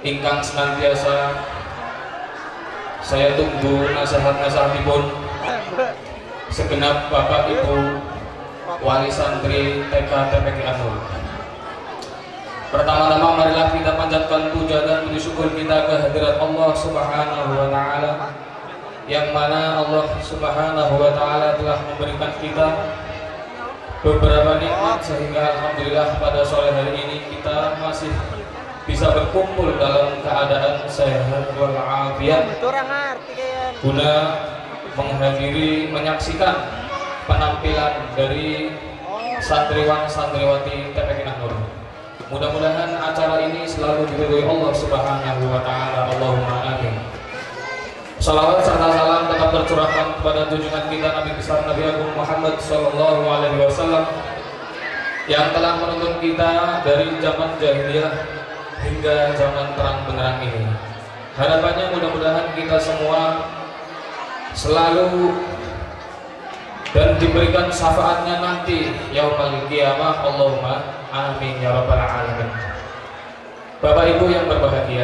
ingkang senantiasa saya tunggu nasihat-nasihatipun segenap Bapak Ibu wali santri TK TPQ Anur. Pertama-tama marilah kita panjatkan puja dan puji syukur kita kehadirat Allah Subhanahu wa taala, yang mana Allah Subhanahu wa taala telah memberikan kita beberapa nikmat sehingga alhamdulillah pada sore hari ini kita masih bisa berkumpul dalam keadaan sehat walafiat guna menyaksikan penampilan dari santriwan santriwati TPQ Anur. Mudah-mudahan acara ini selalu diridhoi Allah Subhanahu wa taala. Allahumma amin. Salawat serta salam tetap tercurahkan kepada junjungan kita Nabi besar Nabi Agung Muhammad sallallahu alaihi wasallam yang telah menuntun kita dari zaman jahiliyah hingga zaman terang benderang ini. Harapannya mudah-mudahan kita semua selalu dan diberikan syafaatnya nanti yaumul qiyamah. Allahumma amin ya rabbal alamin. Bapak Ibu yang berbahagia,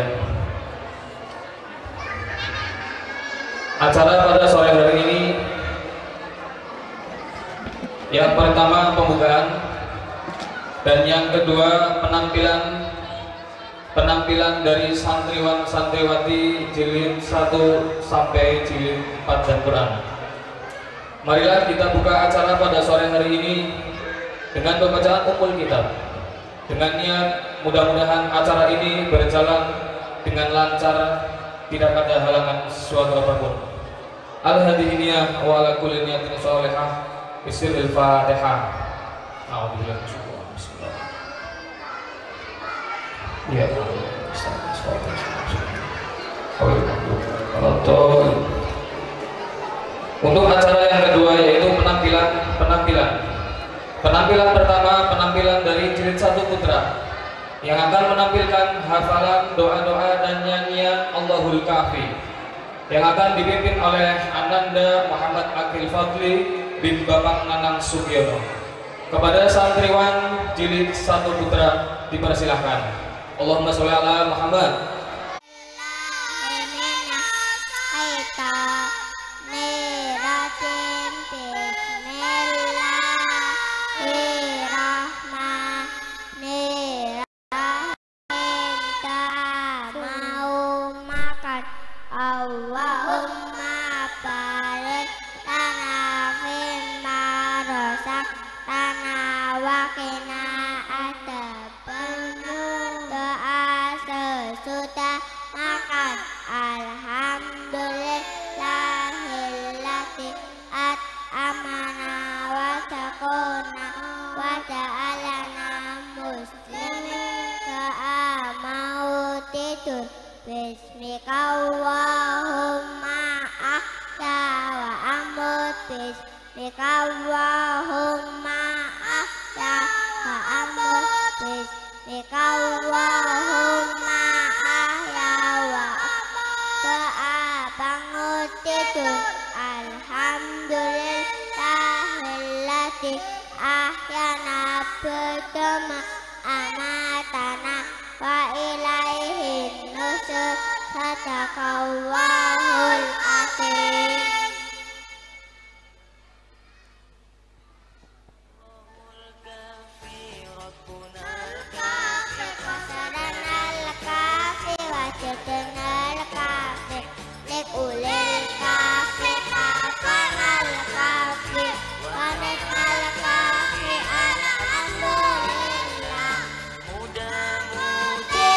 acara pada sore hari ini yang pertama pembukaan dan yang kedua penampilan dari santriwan santriwati jilid 1 sampai jilid 4 dan Quran. Marilah kita buka acara pada sore hari ini dengan pembacaan ummul kitab, dengan niat mudah-mudahan acara ini berjalan dengan lancar, tidak ada halangan suatu apapun. Al-hadiniyah wa ala kulli niyatin sholihah bismillahil fatihah. A'udzubillahi minasyaitonir rajim. Ya Allah. Untuk acara yang kedua yaitu penampilan pertama, penampilan dari jilid 1 putra yang akan menampilkan hafalan doa-doa dan nyanyian Allahul Kafi yang akan dipimpin oleh Ananda Muhammad Akil Fadli bin Bapak Nanang Sugiono. Kepada santriwan jilid 1 putra dipersilahkan. Allahumma sholli ala Muhammad.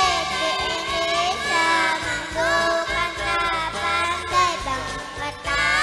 Mudah-mudahan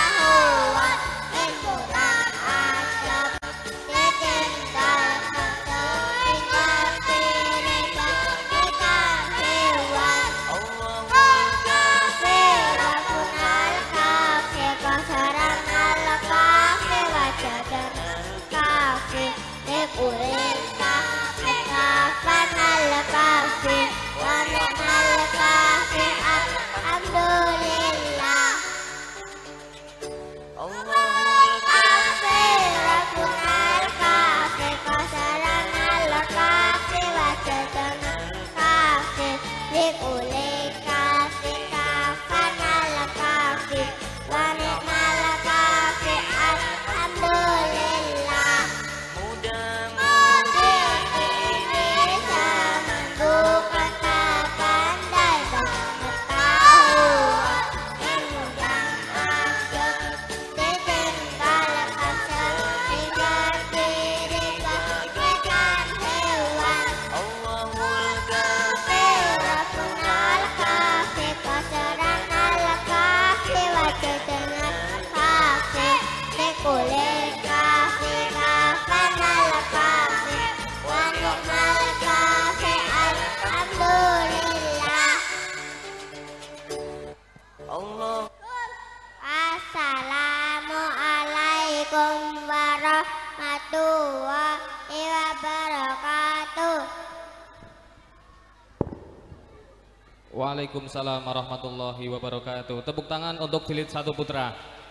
Waalaikumsalam warahmatullahi wabarakatuh. Tepuk tangan untuk jilid 1 putra.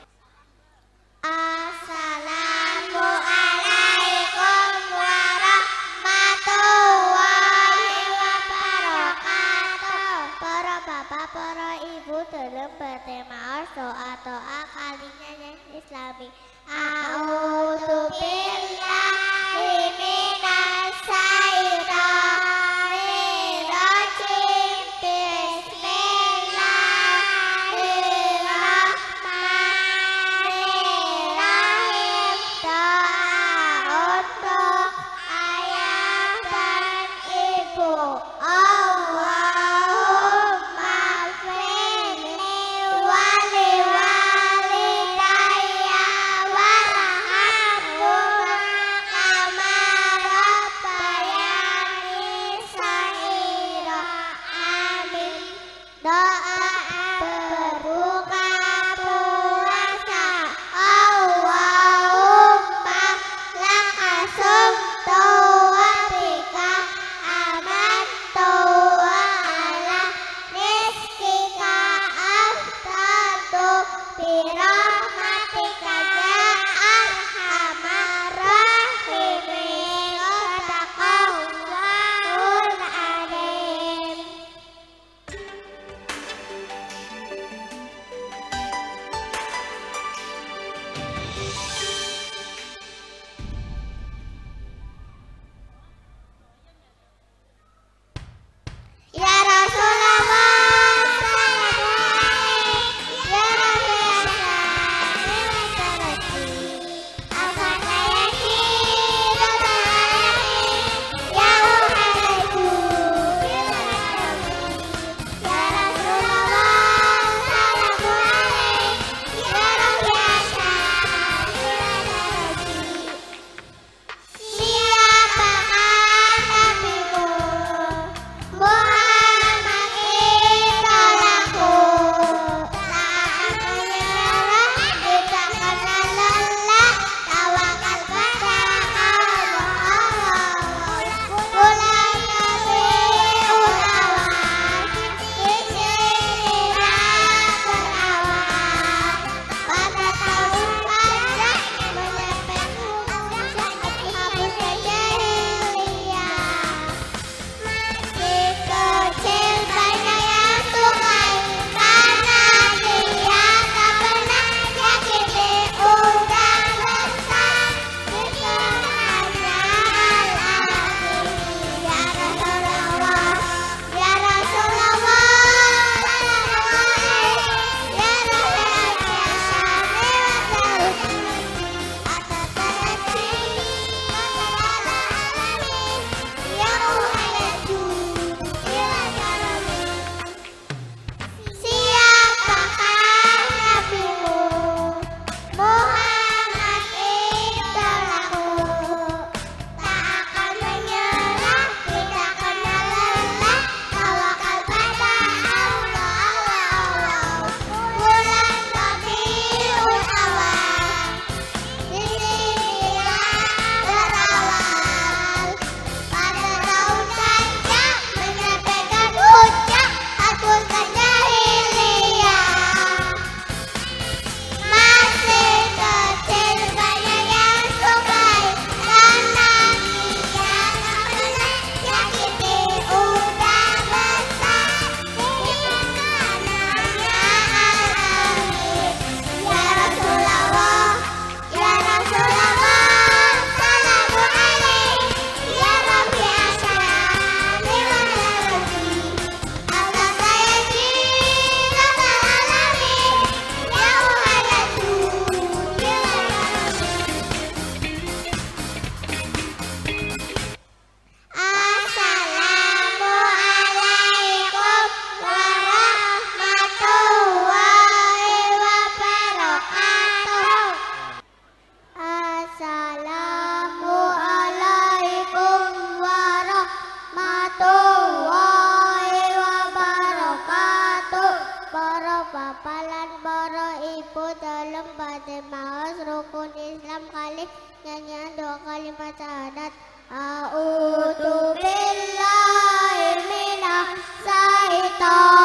Assalamualaikum warahmatullahi wabarakatuh. Para bapak, para ibu dalam bertema doa kalinya yang islami. A'udzu billahi minas syaitonir rajim. Bismillahirrahmanirrahim. Doa untuk ayah dan ibu. Allahumma firli wali walidayya warhamhuma kama rabbayani shaghira. Amin. Doa berbuka puasa. Allahumma lakasumtu wa bika amantu wa ala rizkika aftartu birahmatika ya arhamar rahimin. Shadaqallahul adzim. Ya Rasulullah, salamu alaik. Ya Siapakah nabimu? Muhammad idolaku. Tak menyerah, kita kena lelah. Tawakal pada Allah. Bulan Rabiul Awal, disinilah berawal. Pada tahun Hajjah menyepet hapusnya jahiliyah. Masih kecil banyak yang sungai, karena dia tak pernah yakini udah besar. Bismillahirrahmanirrahim. Ya Rasulullah, ya Rasulullah, salamu alaik. Ya Siapakah nabimu? Muhammad idolaku. Tak akan menyerah, tidak kena lelah. Tawakal pada Allah. Bulan Rabiul Awal, disinilah berawal. Pada tahun Hajjah menyampaikan hujah, hapuskan jahiliyah. Masih kecil banyak yang sungai, karena dia tak pernah yakini udah besar. Bismillahirrahmanirrahim. Ya Rasulullah, ya Rasulullah, salamu alaik. Ya Rabbi asyami wa rabbi, Allah sayyidi rabbal alamin. Ya Muhammadu ya Assalamualaikum warahmatullahi wabarakatuh. Assalamualaikum warahmatullahi wabarakatuh. Para bapak lan para ibu dalam badan maos rukun Islam kali nyanyian doa kalimat syahadat. A'udzu billahi minas syaitonir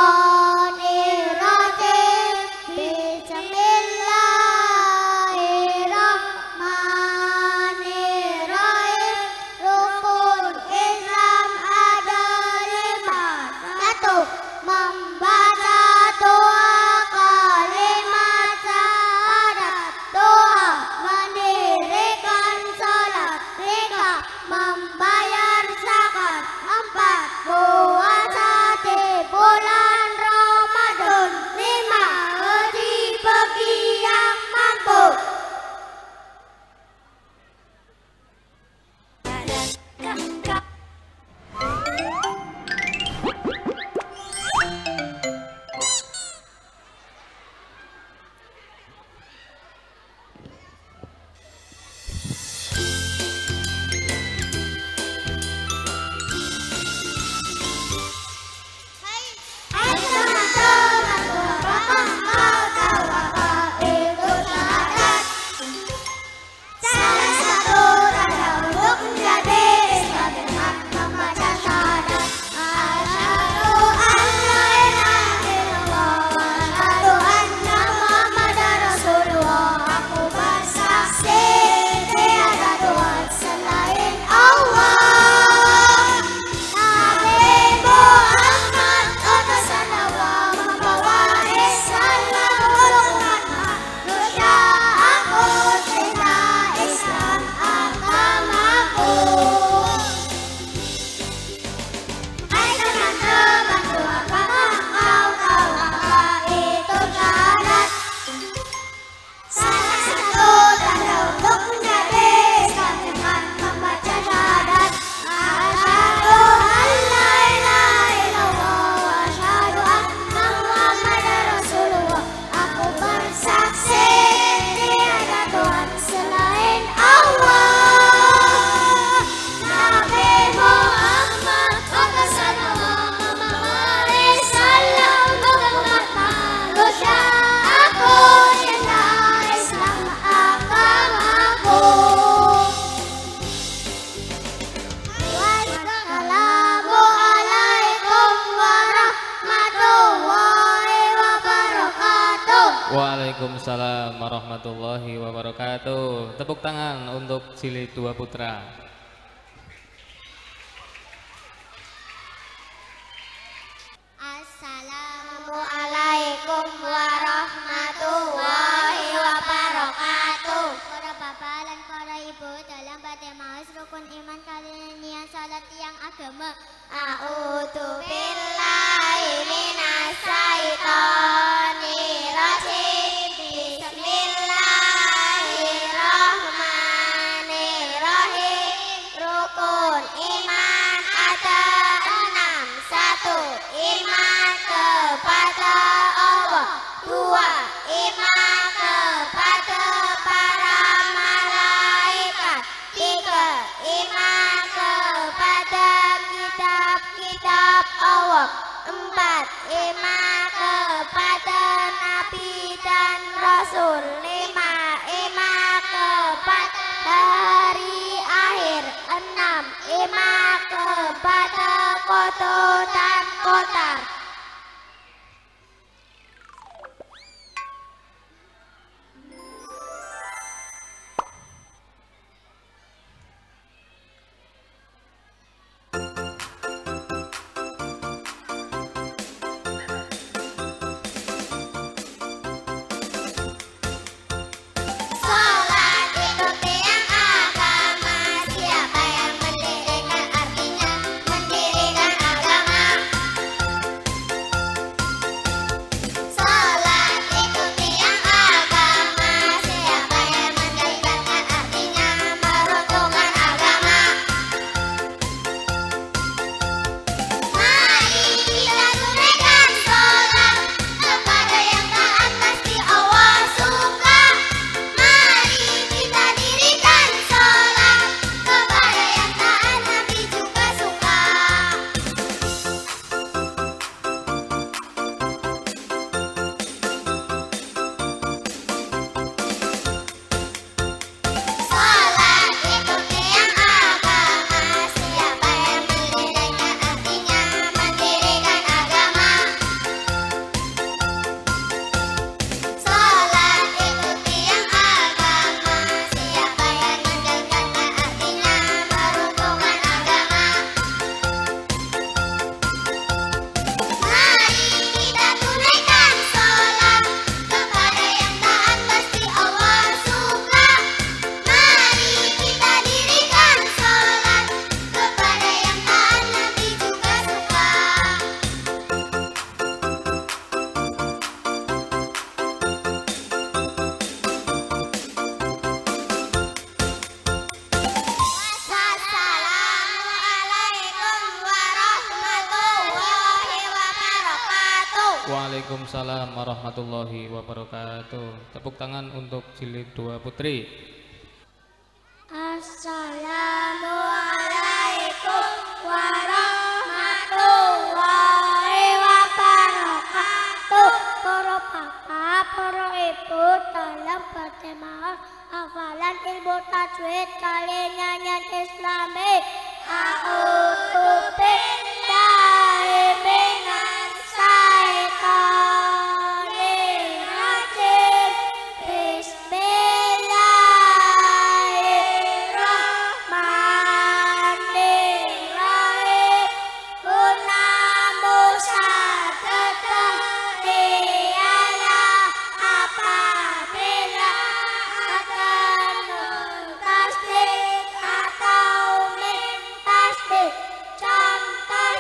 Waalaikumsalam warahmatullahi wabarakatuh. Tepuk tangan untuk Jilid 2 Putra. Assalamualaikum warahmatullahi wabarakatuh. Para bapak dan para ibu dalam batin maus rukun iman kalian niat salat tiang agama. A'udzu billahi minas syaitonir rajim. Bismillahirrahmanirrahim. Rukun iman ada 6. 1. Iman kepada Allah. 2. Iman kepada para malaikat. 3. Iman kepada kitab-kitab Allah. 4. Iman kepada Nabi dan Rasul. 5. Iman kepada hari akhir. 6. Iman kepada qada dan qadar. Salat itu tiang agama. Siapa yang mendirikan artinya mendirikan agama. Waalaikumsalam warahmatullahi wabarakatuh. Tepuk tangan untuk jilid 2 putri. Assalamualaikum warahmatullahi wabarakatuh. Para bapak, para ibu, dalam berjamaah hafalan ilmu tajwid kali nyanyian Islami. A'udzu billahi minas syaitonir rajim. Bismillahirrahmanirrahim. Gunamu sadatah ialah apabila akan tasdik atau min tasdik. Contoh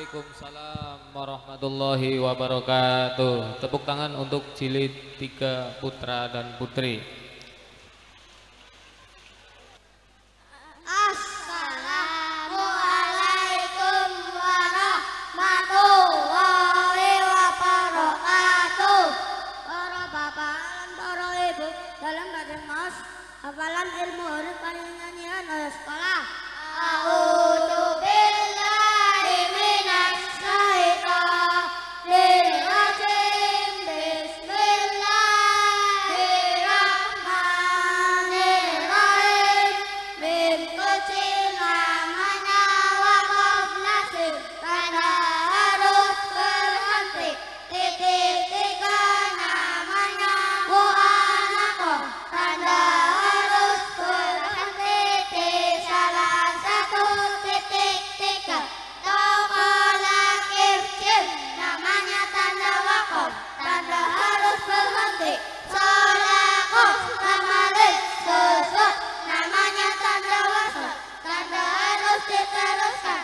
Waalaikumsalam warahmatullahi wabarakatuh. Tepuk tangan untuk jilid 3 putra dan putri. Assalamualaikum warahmatullahi wabarakatuh. Para bapak dan para ibu dalam badan mas hafalan ilmu huruf kalian nyanyian oleh sekolah. A'udzu billahi minasy syaithanir rajim. Bismillahirrahmanirrahim. Mim kecil namanya wakaf nasib, tanda harus berhenti. Titik tiga namanya mu'anaqah, tanda harus berhenti di salah satu titik tiga. Tokolakif jim namanya tanda wakaf, tanda harus berhenti. Solakoh tamalin susut namanya tanda wasal, tanda harus diteruskan.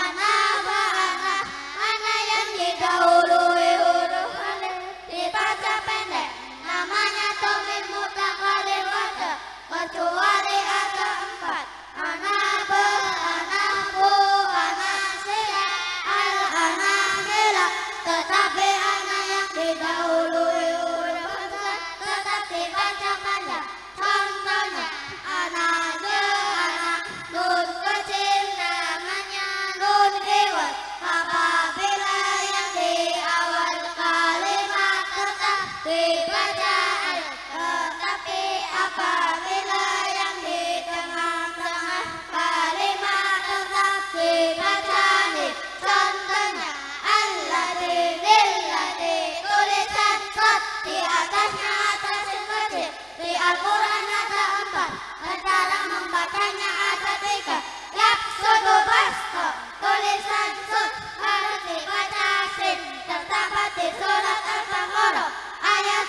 Ana yang didahului huruf alif dibaca pendek, namanya tomir mutakalim wajah, kecuali ada 4. Anabe, anabu, anasila, al-anamila. Tetapi anak yang didahului huruf alif tetap dibaca panjang. Contohnya anaje, anak nun kecil namanya nun iwat. Apabila yang di awal kalimat tetap dibaca alif, tetapi apabila yang di tengah-tengah kalimat tetap dibaca alif. Contohnya alladzi, lilladzi, tulisan shad di atasnya atasin kecil. Di Al-Quran ada 4, cara membacanya ada 3. Yaksudu basta, tulisan sud harus dibaca sin, terdapat di surat Al-Baqarah ayat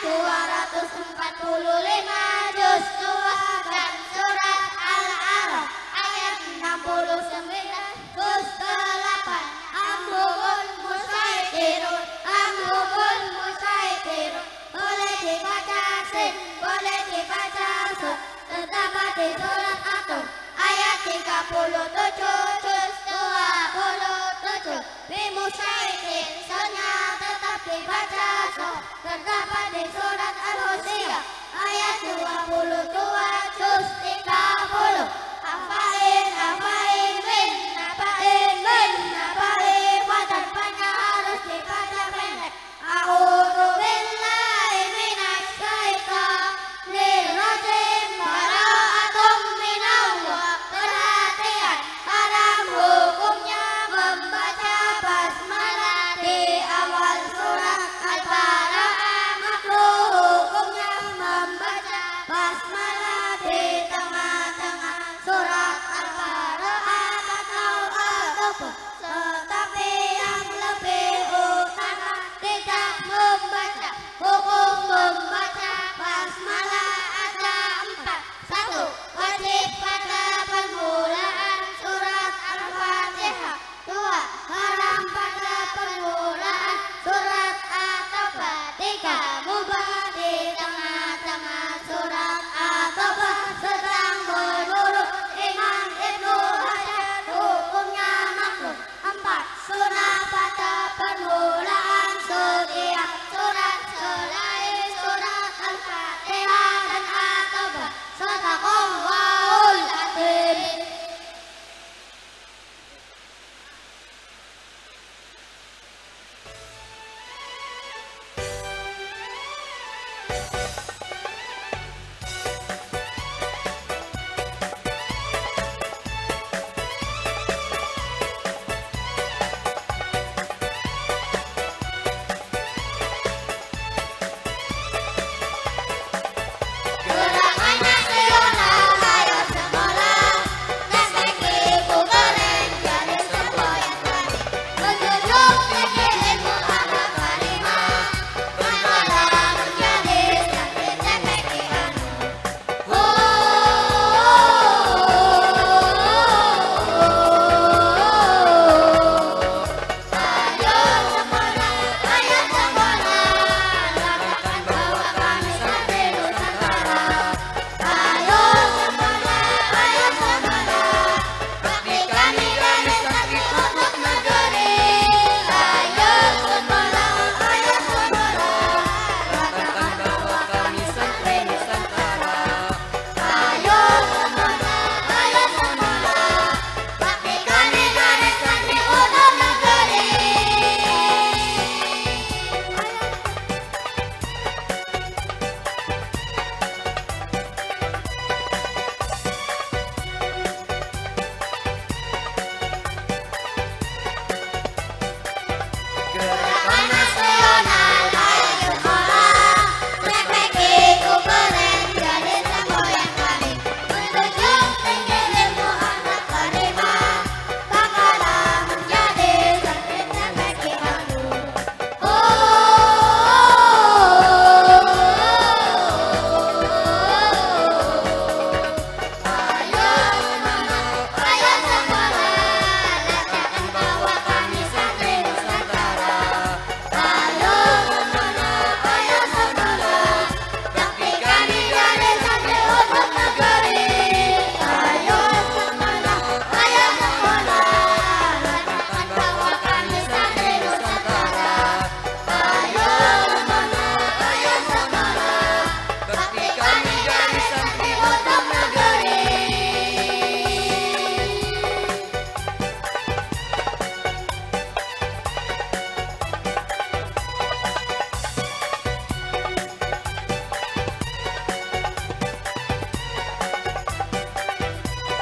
245, juz 2, dan surat Al-A'raf ayat 69, juz 8. Amrul musaitirun, amrul musaitirun. Boleh dibaca sin, boleh dibaca sud, terdapat di surat At-Tur ayat 37, juz 27. Bimusaitir, sonya tetap dibaca sud, terdapat di surat Al-Husiyah ayat 22, juz 30. Afain, afain, min, nabain, min, nabain. Wadarbannya harus dibaca pendek. A'udzu billahi minasy syaithanir rajim. Bara'atum minallah. Perhatian, haram hukumnya membaca basmalah di awal surat Al-Bara'ah. Makruh hukumnya membaca basmalah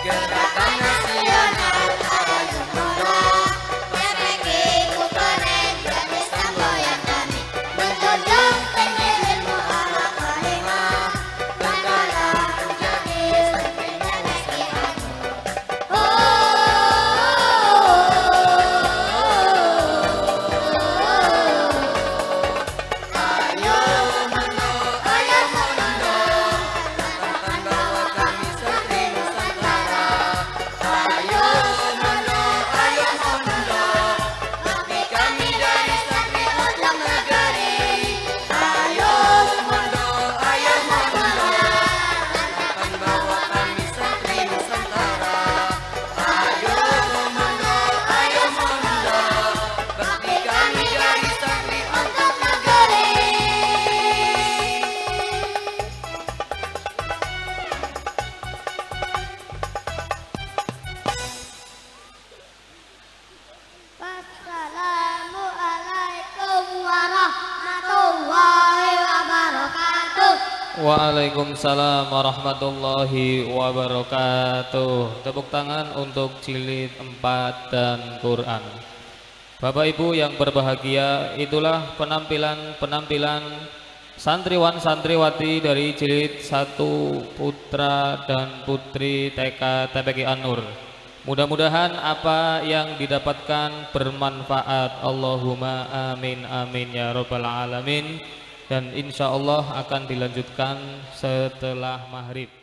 Gerakan nasional ayo mundur, PPKI ku keren jadi semboyan kami. Menjunjung tinggi ilmu akhlak karimah, banggalah menjadi satrinya Meski Anur. Wassalamualaikum warahmatullahi wabarakatuh. Waalaikumsalam warahmatullahi wabarakatuh. Tepuk tangan untuk jilid 4 dan Quran. Bapak Ibu yang berbahagia, itulah penampilan santriwan santriwati dari jilid 1 putra dan putri TK TPQ An-Nur. Mudah-mudahan apa yang didapatkan bermanfaat. Allahumma amin amin ya rabbal alamin. Dan insya Allah akan dilanjutkan setelah maghrib.